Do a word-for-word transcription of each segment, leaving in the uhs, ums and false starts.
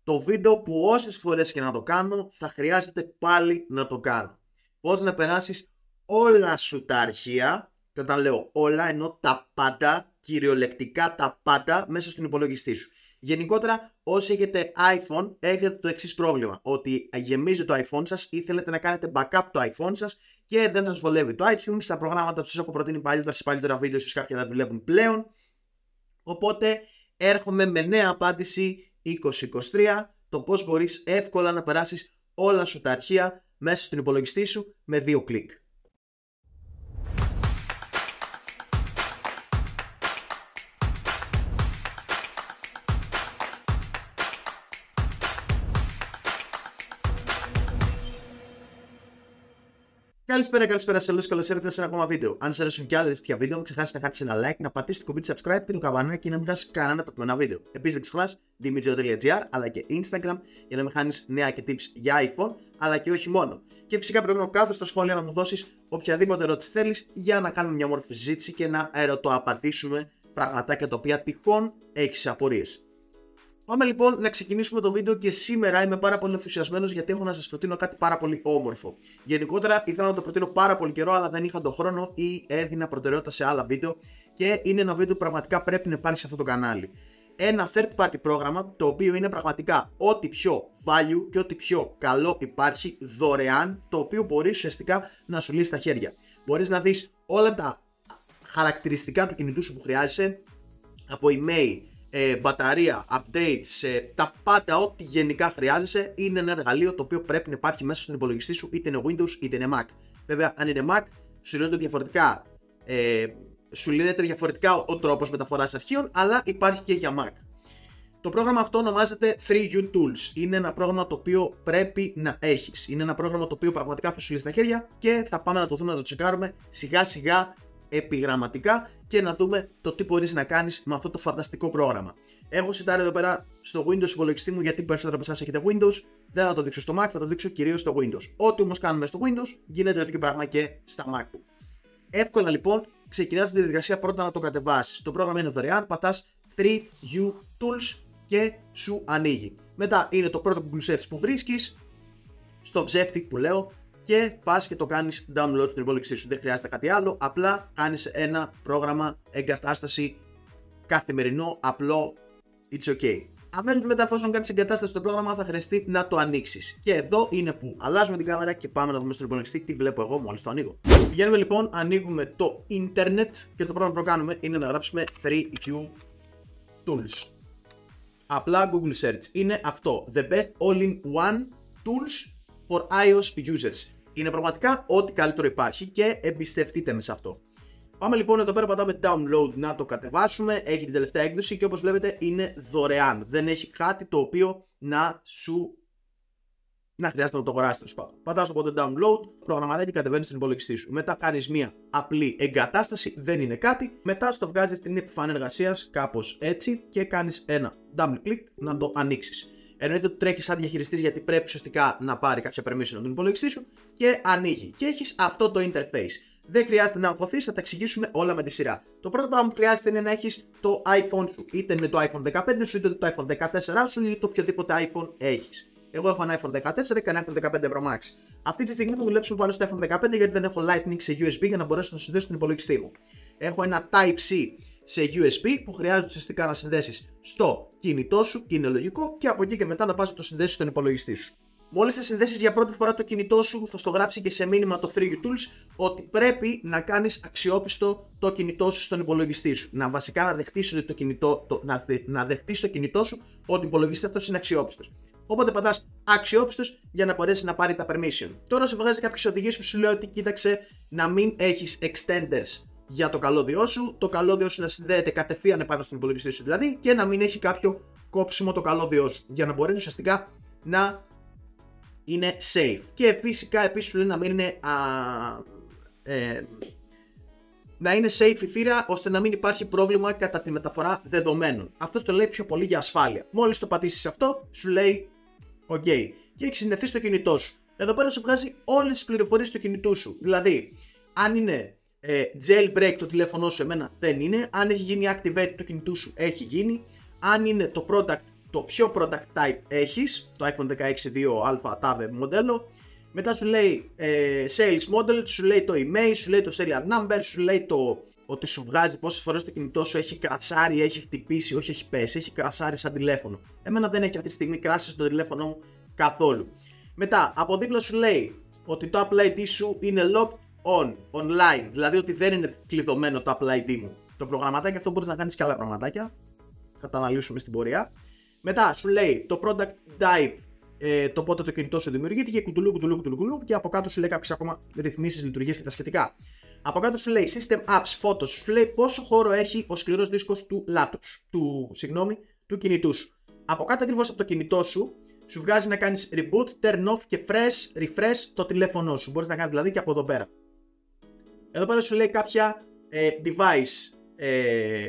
Το βίντεο που όσες φορές και να το κάνω θα χρειάζεται πάλι να το κάνω. Πώς να περάσεις όλα σου τα αρχεία, και όταν λέω όλα εννοώ τα πάντα, κυριολεκτικά τα πάντα μέσα στον υπολογιστή σου. Γενικότερα όσοι έχετε iPhone έχετε το εξής πρόβλημα, ότι γεμίζει το iPhone σας ή θέλετε να κάνετε backup το iPhone σας και δεν σας βολεύει το iTunes, τα προγράμματα που σας έχω προτείνει παλιότερα σε παλιότερα βίντεο, ίσως κάποια δεν δουλεύουν πλέον. Οπότε έρχομαι με νέα απάντηση είκοσι είκοσι τρία, το πώς μπορείς εύκολα να περάσεις όλα σου τα αρχεία μέσα στον υπολογιστή σου με δύο κλικ. Καλησπέρα, καλησπέρα σε όλους, καλώς ήρθατε σε ένα ακόμα βίντεο. Αν σας αρέσουν και άλλα τέτοια βίντεο, μην ξεχάσεις να κάνεις ένα like, να πατήσεις το κουμπί subscribe και το καμπανάκι να μην χάσεις κανένα από ένα βίντεο. Επίσης, δεν ξεχνάς Dimitrio τελεία gr αλλά και Instagram για να μην χάνεις νέα και tips για iPhone, αλλά και όχι μόνο. Και φυσικά πρέπει να κάτω στα σχόλια να μου δώσεις οποιαδήποτε ερώτηση θέλεις για να κάνουμε μια μόρφη συζήτηση και να ερωτοαπαντήσουμε πραγματάκια τα οποία τυχόν έχεις απορίες. Πάμε λοιπόν να ξεκινήσουμε το βίντεο και σήμερα είμαι πάρα πολύ ενθουσιασμένος γιατί έχω να σας προτείνω κάτι πάρα πολύ όμορφο. Γενικότερα ήθελα να το προτείνω πάρα πολύ καιρό, αλλά δεν είχα τον χρόνο ή έδινα προτεραιότητα σε άλλα βίντεο και είναι ένα βίντεο που πραγματικά πρέπει να υπάρχει σε αυτό το κανάλι. Ένα third party πρόγραμμα το οποίο είναι πραγματικά ό,τι πιο value και ό,τι πιο καλό υπάρχει δωρεάν, το οποίο μπορεί ουσιαστικά να σου λύσει τα χέρια. Μπορείς να δεις όλα τα χαρακτηριστικά του κινητού σου που χρειάζεσαι, από email, Ε, μπαταρία, updates, ε, τα πάντα ό,τι γενικά χρειάζεσαι. Είναι ένα εργαλείο το οποίο πρέπει να υπάρχει μέσα στον υπολογιστή σου, είτε είναι Windows είτε είναι Mac. Βέβαια, αν είναι Mac, σου λύνεται διαφορετικά, ε, σου λύνεται διαφορετικά ο τρόπος μεταφοράς αρχείων, αλλά υπάρχει και για Mac. Το πρόγραμμα αυτό ονομάζεται θρι γιου Tools. Είναι ένα πρόγραμμα το οποίο πρέπει να έχεις. Είναι ένα πρόγραμμα το οποίο πραγματικά θα σου λύσει τα χέρια και θα πάμε να το δούμε, να το τσεκάρουμε σιγά σιγά επιγραμματικά και να δούμε το τι μπορείς να κάνεις με αυτό το φανταστικό πρόγραμμα. Έχω σετάρει εδώ πέρα στο Windows υπολογιστή μου, γιατί περισσότερο από εσάς έχετε Windows. Δεν θα το δείξω στο Mac, θα το δείξω κυρίως στο Windows. Ό,τι όμως κάνουμε στο Windows γίνεται το ίδιο πράγμα και στα MacBook. Εύκολα λοιπόν, ξεκινάς τη διαδικασία πρώτα να το κατεβάσεις. Το πρόγραμμα είναι δωρεάν, πατάς θρι γιου Tools και σου ανοίγει. Μετά είναι το πρώτο Google Search που βρίσκεις, στο ψεύτη που λέω, και πας και το κάνεις download στην υπολογιστή σου. Δεν χρειάζεται κάτι άλλο, απλά κάνεις ένα πρόγραμμα εγκατάσταση καθημερινό, απλό, it's ok. Αμέσως μετά, εφόσον κάνεις εγκατάσταση στο πρόγραμμα, θα χρειαστεί να το ανοίξεις. Και εδώ είναι που αλλάζουμε την κάμερα και πάμε να δούμε στον υπολογιστή τι βλέπω εγώ μόλις το ανοίγω. Πηγαίνουμε λοιπόν, ανοίγουμε το ίντερνετ και το πρώτο που κάνουμε είναι να γράψουμε θρι γιου Tools. Απλά Google Search. Είναι αυτό. The best all-in-one tools for iOS users. Είναι πραγματικά ό,τι καλύτερο υπάρχει και εμπιστευτείτε με σε αυτό. Πάμε λοιπόν εδώ πέρα, πατάμε download να το κατεβάσουμε. Έχει την τελευταία έκδοση και όπως βλέπετε είναι δωρεάν. Δεν έχει κάτι το οποίο να σου να χρειάζεται να το αγοράσεις. Πατάς οπότε download, προγραμματάκι, κατεβαίνει στην υπολογιστή σου. Μετά κάνεις μια απλή εγκατάσταση, δεν είναι κάτι. Μετά στο βγάζεις την επιφάνεια εργασίας κάπως έτσι και κάνεις ένα double click να το ανοίξεις. Εννοείται ότι τρέχει σαν διαχειριστής γιατί πρέπει ουσιαστικά να πάρει κάποια permission από τον υπολογιστή σου και ανοίγει. Και έχεις αυτό το interface. Δεν χρειάζεται να αγχωθείς, θα τα εξηγήσουμε όλα με τη σειρά. Το πρώτο πράγμα που χρειάζεται είναι να έχεις το iPhone σου. Είτε είναι το iPhone δεκαπέντε σου, είτε το iPhone δεκατέσσερα σου, είτε το οποιοδήποτε iPhone έχεις. Εγώ έχω ένα iPhone δεκατέσσερα και ένα iPhone δεκαπέντε Pro Max. Αυτή τη στιγμή θα δουλέψουμε πάνω στο iPhone δεκαπέντε γιατί δεν έχω Lightning σε γιου ες μπι για να μπορέσω να το συνδέσω στον υπολογιστή μου. Έχω ένα Type-C σε γιου ες μπι που χρειάζεται ουσιαστικά να συνδέσεις στο κινητό σου, και είναι λογικό, και από εκεί και μετά να πας να το συνδέσεις στον υπολογιστή σου. Μόλις θα συνδέσεις για πρώτη φορά το κινητό σου, θα στο γράψει και σε μήνυμα το θρι γιου Tools ότι πρέπει να κάνεις αξιόπιστο το κινητό σου στον υπολογιστή σου. Να βασικά να δεχτείς, ότι το κινητό, το, να, δε, να δεχτείς το κινητό σου ότι ο υπολογιστής αυτός είναι αξιόπιστος. Οπότε πατάς αξιόπιστος για να μπορέσει να πάρει τα permission. Τώρα σου βγάζει κάποιες οδηγίες που σου λέει ότι κοίταξε να μην έχεις extenders για το καλώδιό σου, το καλώδιό σου να συνδέεται κατευθείαν επάνω στον υπολογιστή σου δηλαδή, και να μην έχει κάποιο κόψιμο το καλώδιό σου για να μπορέσει ουσιαστικά να είναι safe. Και φυσικά επίσης σου λέει να μην είναι α, ε, να είναι safe η θύρα ώστε να μην υπάρχει πρόβλημα κατά τη μεταφορά δεδομένων. Αυτό το λέει πιο πολύ για ασφάλεια. Μόλις το πατήσεις αυτό σου λέει ok και έχει συνδεθεί στο κινητό σου. Εδώ πέρα σου βγάζει όλες τις πληροφορίες του κινητού σου. Δηλαδή αν είναι ε, jailbreak το τηλέφωνο σου, εμένα δεν είναι. Αν έχει γίνει activate το κινητού σου, έχει γίνει. Αν είναι το product το ποιο product type έχεις, το iPhone δεκαέξι δύο α τάδε μοντέλο. Μετά σου λέει ε, sales model, σου λέει το email, σου λέει το serial number, σου λέει το ότι σου βγάζει πόσες φορές το κινητό σου έχει κρασάρει, έχει χτυπήσει, όχι έχει πέσει, έχει κρασάρει σαν τηλέφωνο. Εμένα δεν έχει αυτή τη στιγμή κράσει στο τηλέφωνο μου καθόλου. Μετά από δίπλα σου λέει ότι το Apple άι ντι σου είναι locked on, online, δηλαδή ότι δεν είναι κλειδωμένο το Apple άι ντι μου. Το προγραμματάκι αυτό μπορείς να κάνεις και άλλα πραγματάκια, θα τα αναλύσουμε στην πορεία. Μετά σου λέει το product type, ε, το πότε το κινητό σου δημιουργήθηκε, κουτουλού, κουτουλού, κουτουλού, κουτουλού, και από κάτω σου λέει κάποιες ακόμα ρυθμίσεις, λειτουργίες και τα σχετικά. Από κάτω σου λέει System Apps, Photos, σου λέει πόσο χώρο έχει ο σκληρός δίσκος του laptop, του, συγγνώμη, του κινητού σου. Από κάτω ακριβώς από το κινητό σου, σου βγάζει να κάνεις reboot, turn off και fresh, refresh το τηλέφωνο σου. Μπορείς να κάνεις δηλαδή και από εδώ πέρα. Εδώ πέρα σου λέει κάποια ε, device ε,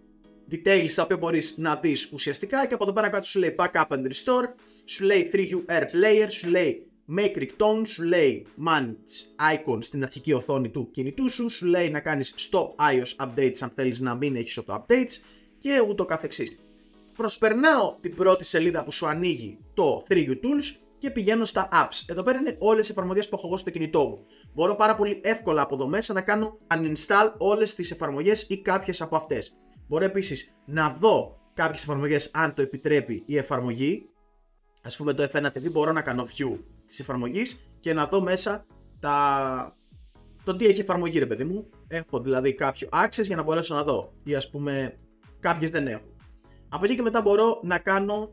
details τα οποία μπορείς να δεις ουσιαστικά, και από εδώ πέρα κάτω σου λέει backup and restore, σου λέει θρι γιου Air Player, σου λέει Make ringtone, σου λέει manage icon στην αρχική οθόνη του κινητού σου, σου λέει να κάνεις stop iOS updates αν θέλεις να μην έχεις auto updates και ούτω καθεξής. Προσπερνάω την πρώτη σελίδα που σου ανοίγει το θρι γιου Tools και πηγαίνω στα apps. Εδώ πέρα είναι όλες οι εφαρμογές που έχω εγώ στο κινητό μου. Μπορώ πάρα πολύ εύκολα από εδώ μέσα να κάνω uninstall όλες τις εφαρμογές ή κάποιες από αυτές. Μπορώ επίσης να δω κάποιες εφαρμογές αν το επιτρέπει η εφαρμογή. Ας πούμε το εφ ένα τι βι μπορώ να κάνω view της εφαρμογής και να δω μέσα τα... το τι έχει εφαρμογή, ρε παιδί μου. Έχω δηλαδή κάποιο access για να μπορέσω να δω, ή ας πούμε κάποιες δεν έχω. Από εκεί και μετά μπορώ να κάνω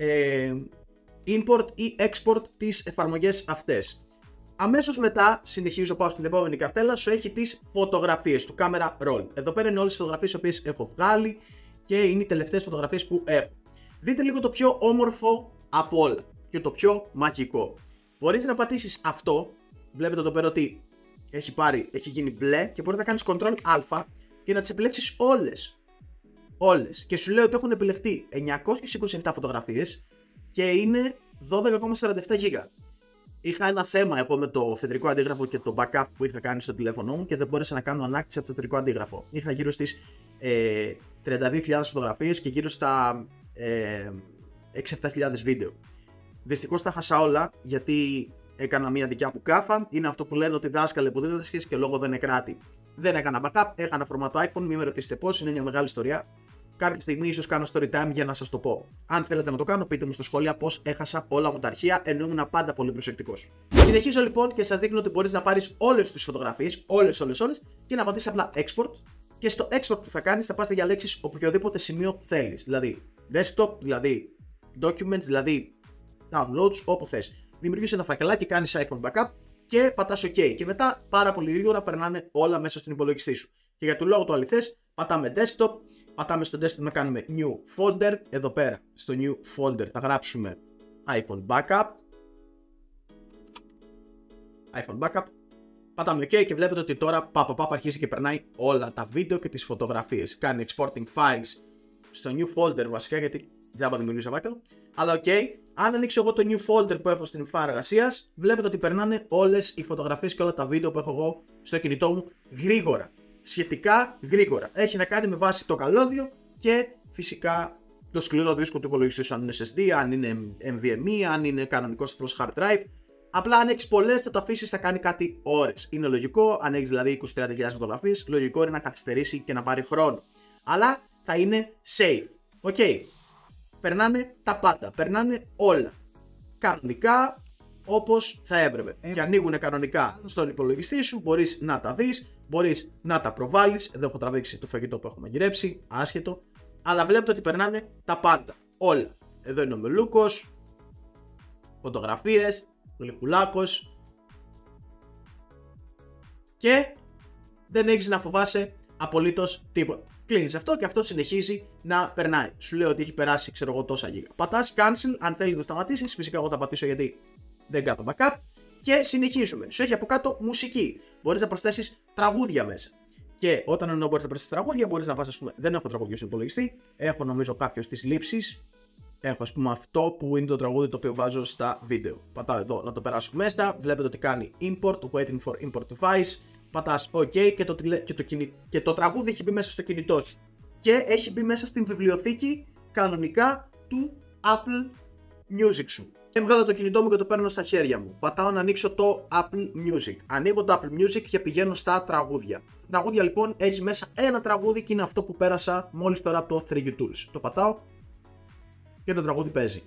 ε, import ή export τις εφαρμογές αυτές. Αμέσως μετά συνεχίζω, πάω στην επόμενη καρτέλα, σου έχει τις φωτογραφίες του camera roll. Εδώ πέρα είναι όλες τις φωτογραφίες τις οποίες έχω βγάλει και είναι οι τελευταίες φωτογραφίες που έχω. Δείτε λίγο το πιο όμορφο από όλα και το πιο μαγικό. Μπορείς να πατήσεις αυτό, βλέπετε εδώ πέρα ότι έχει πάρει, έχει γίνει μπλε, και μπορείς να κάνεις control α και να τις επιλέξεις όλες. Όλες. Και σου λέει ότι έχουν επιλεχτεί εννιακόσιες είκοσι επτά φωτογραφίες και είναι δώδεκα κόμμα σαράντα επτά γίγα. Είχα ένα θέμα εγώ με το φετρικό αντίγραφο και το backup που είχα κάνει στο τηλέφωνο μου και δεν μπόρεσα να κάνω ανάκτηση από το φετρικό αντίγραφο. Είχα γύρω στις ε, τριάντα δύο χιλιάδες φωτογραφίες και γύρω στα ε, έξι επτά χιλιάδες βίντεο. Δυστυχώς τα χάσα όλα γιατί έκανα μια δικιά μου κάφα. Είναι αυτό που λένε ότι δάσκαλε που δεν διδάσκεις και λόγω δεν εκράτη. Δεν έκανα backup, έκανα φορμάτο iPhone, μην με ρωτήσετε πώς, είναι μια μεγάλη ιστορία. Κάποια στιγμή ίσως κάνω story time για να σας το πω. Αν θέλετε να το κάνω, πείτε μου στα σχόλια πώς έχασα όλα μου τα αρχεία, ενώ ήμουν πάντα πολύ προσεκτικός. Συνεχίζω λοιπόν και σας δείχνω ότι μπορείς να πάρεις όλες τις φωτογραφίες, όλες, όλες, όλες, και να πατήσεις απλά export. Και στο export που θα κάνεις θα πας να διαλέξεις οποιοδήποτε σημείο θέλεις. Δηλαδή desktop, δηλαδή documents, δηλαδή downloads, όπου θες. Δημιουργείς ένα φακελάκι, κάνεις iPhone backup και πατάς OK. Και μετά πάρα πολύ γρήγορα περνάνε όλα μέσα στην υπολογιστή σου. Και για του λόγου το αληθές, πατάμε desktop. Πατάμε στο desktop να κάνουμε new folder. Εδώ πέρα στο new folder θα γράψουμε iPhone backup. iPhone backup. Πατάμε OK και βλέπετε ότι τώρα πάπα πάπα αρχίζει και περνάει όλα τα βίντεο και τις φωτογραφίες. Κάνει exporting files στο new folder βασικά, γιατί τζάμπα δημιουργήσα φάκελο. Αλλά OK, αν ανοίξω εγώ το new folder που έχω στην εμφάνιση εργασίας, βλέπετε ότι περνάνε όλες οι φωτογραφίες και όλα τα βίντεο που έχω εγώ στο κινητό μου γρήγορα. Σχετικά γρήγορα. Έχει να κάνει με βάση το καλώδιο και φυσικά το σκληρό δίσκο του υπολογιστή σου, αν είναι ες ες ντι, αν είναι εμ βι εμ ι, αν είναι κανονικός απλός hard drive. Απλά αν έχεις πολλές θα το αφήσεις, θα κάνει κάτι ώρες. Είναι λογικό, αν έχεις δηλαδή είκοσι με τριάντα χιλιάδες φωτογραφίες, λογικό είναι να καθυστερήσει και να πάρει χρόνο. Αλλά θα είναι safe. Οκ. Okay. Περνάνε τα πάντα, περνάνε όλα. Κανονικά, όπως θα έπρεπε. Ε, και ανοίγουν κανονικά στον υπολογιστή σου, μπορείς να τα δεις, μπορείς να τα προβάλλεις. Εδώ έχω τραβήξει το φαγητό που έχω μαγειρέψει, άσχετο. Αλλά βλέπετε ότι περνάνε τα πάντα, όλα. Εδώ είναι ο Μελούκος, φωτογραφίες, ο Λικουλάκος. Και δεν έχεις να φοβάσαι απολύτως τίποτα. Κλείνεις αυτό και αυτό συνεχίζει να περνάει. Σου λέω ότι έχει περάσει, ξέρω εγώ, τόσα γίγα. Πατάς cancel αν θέλεις να σταματήσεις. Φυσικά εγώ θα πατήσω γιατί δεν κάνω backup. Και συνεχίζουμε. Σου έχει από κάτω μουσική. Μπορείς να προσθέσεις τραγούδια μέσα. Και όταν εννοώ μπορείς να προσθέσεις τραγούδια, μπορείς να βάζεις, ας πούμε, δεν έχω τραγούδια στον υπολογιστή. Έχω νομίζω κάποιο της λήψης. Έχω, ας πούμε, αυτό που είναι το τραγούδι το οποίο βάζω στα βίντεο. Πατάω εδώ να το περάσω μέσα. Βλέπετε ότι κάνει import, waiting for import device. Πατάς OK και το, και, το κινη... και το τραγούδι έχει μπει μέσα στο κινητό σου. Και έχει μπει μέσα στην βιβλιοθήκη κανονικά του Apple Music σου. Έβγαλα το κινητό μου και το παίρνω στα χέρια μου. Πατάω να ανοίξω το Apple Music. Ανοίγω το Apple Music και πηγαίνω στα τραγούδια. Τα τραγούδια λοιπόν έχει μέσα ένα τραγούδι και είναι αυτό που πέρασα μόλις τώρα από το θρι γιου Tools. Το πατάω και το τραγούδι παίζει.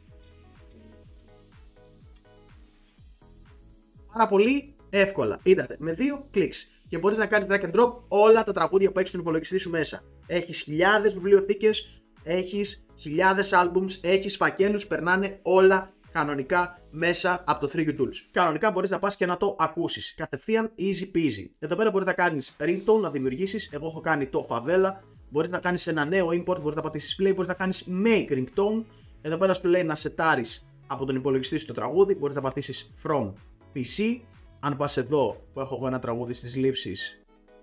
Πάρα πολύ εύκολα. Είδατε, με δύο κλικς. Και μπορείς να κάνεις drag and drop όλα τα τραγούδια που έχεις στον υπολογιστή σου μέσα. Έχεις χιλιάδες βιβλιοθήκες, έχεις χιλιάδες albums, έχεις φακέλους, περνάνε όλα κανονικά μέσα από το θρι γιου Tools. Κανονικά μπορείς να πας και να το ακούσεις. Κατευθείαν easy peasy. Εδώ πέρα μπορείς να κάνεις ringtone, να δημιουργήσεις. Εγώ έχω κάνει το Favela. Μπορείς να κάνεις ένα νέο import, μπορείς να πατήσεις play, μπορείς να κάνεις make ringtone. Εδώ πέρα σου λέει να σετάρεις από τον υπολογιστή σου το τραγούδι. Μπορείς να πατήσεις from πι σι. Αν πας εδώ που έχω εγώ ένα τραγούδι στις λήψεις,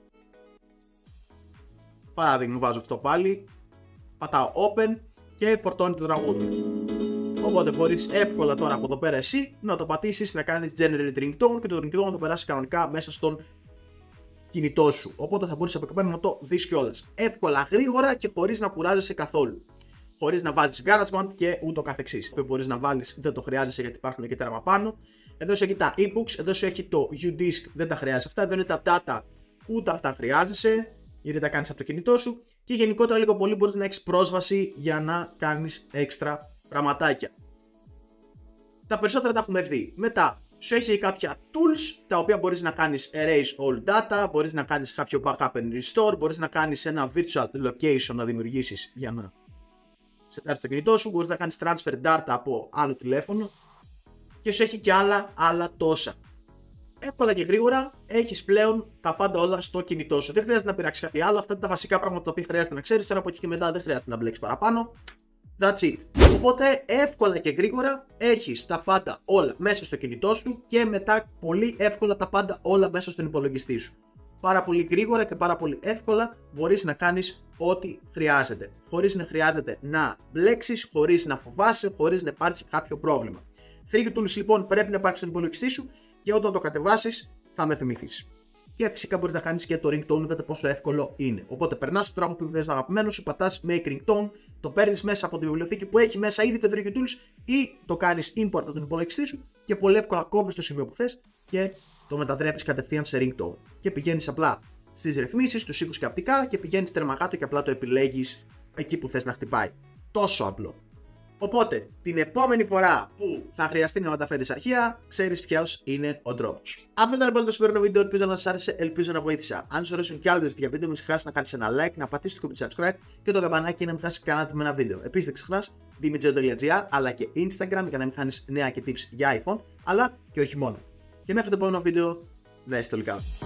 παράδειγμα βάζω αυτό πάλι, πατάω open και πορτώνει το τραγούδι. Οπότε μπορείς εύκολα τώρα από εδώ πέρα εσύ να το πατήσεις, να κάνεις generate ringtone και το ringtone θα περάσει κανονικά μέσα στον κινητό σου. Οπότε θα μπορείς από εκεί πέρα να το δεις κιόλας. Εύκολα, γρήγορα και χωρίς να κουράζεσαι καθόλου. Χωρίς να βάζεις GarageBand και ούτω καθεξής. Που μπορείς να βάλεις, δεν το χρειάζεσαι γιατί υπάρχουν και τέρμα πάνω. Εδώ σου έχει τα ebooks, εδώ σου έχει το U-Disk, δεν τα χρειάζεσαι αυτά. Εδώ είναι τα data, ούτε αυτά χρειάζεσαι, γιατί τα κάνεις από το κινητό σου. Και γενικότερα λίγο πολύ μπορείς να έχεις πρόσβαση για να κάνεις έξτρα πραγματάκια. Τα περισσότερα τα έχουμε δει. Μετά σου έχει κάποια tools τα οποία μπορείς να κάνεις erase all data, μπορείς να κάνεις κάποιο backup and restore, μπορείς να κάνεις ένα virtual location να δημιουργήσεις για να σετάρεις το κινητό σου, μπορείς να κάνεις transfer data από άλλο τηλέφωνο και σου έχει και άλλα, άλλα τόσα. Εύκολα και γρήγορα έχεις πλέον τα πάντα όλα στο κινητό σου. Δεν χρειάζεται να πειράξεις κάτι άλλο. Αυτά είναι τα βασικά πράγματα τα οποία χρειάζεται να ξέρεις. Τώρα από εκεί και μετά δεν χρειάζεται να μπλέξεις παραπάνω. That's it. Οπότε εύκολα και γρήγορα έχεις τα πάντα όλα μέσα στο κινητό σου και μετά πολύ εύκολα τα πάντα όλα μέσα στον υπολογιστή σου. Πάρα πολύ γρήγορα και πάρα πολύ εύκολα μπορείς να κάνεις ό,τι χρειάζεται. Χωρίς να χρειάζεται να μπλέξεις, χωρίς να φοβάσαι, χωρίς να υπάρχει κάποιο πρόβλημα. θρι γιου Tools λοιπόν πρέπει να υπάρχει στον υπολογιστή σου και όταν το κατεβάσεις θα με θυμηθείς. Και φυσικά μπορείς να κάνεις και το ringtone, είδατε πόσο εύκολο είναι. Οπότε περνάς στο τραγούδι που θες αγαπημένο σου, πατάς make ringtone, το παίρνεις μέσα από τη βιβλιοθήκη που έχει μέσα ήδη το θρι γιου Tools ή το κάνεις import από τον υπολογιστή σου και πολύ εύκολα κόβεις το σημείο που θες και το μετατρέπεις κατευθείαν σε ringtone. Και πηγαίνεις απλά στις ρυθμίσεις, στους ήχους και απτικά και πηγαίνεις τέρμα κάτω και απλά το επιλέγεις εκεί που θες να χτυπάει. Τόσο απλό. Οπότε, την επόμενη φορά που θα χρειαστεί να μεταφέρεις αρχεία, ξέρεις ποιος είναι ο τρόπος. Αυτό ήταν λοιπόν το σημερινό βίντεο. Ελπίζω να σας άρεσε, ελπίζω να βοήθησα. Αν σου αρέσουν και άλλα τέτοια βίντεο, μην ξεχάσεις να κάνεις ένα like, να πατήσεις το κουμπί subscribe και το καμπανάκι να μην χάσεις κανένα από ένα βίντεο. Επίσης, δεν ξεχνάς Dimitro τελεία gr αλλά και Instagram για να μην χάνεις νέα και tips για iPhone, αλλά και όχι μόνο. Και μέχρι το επόμενο βίντεο, να είστε όλοι καλά.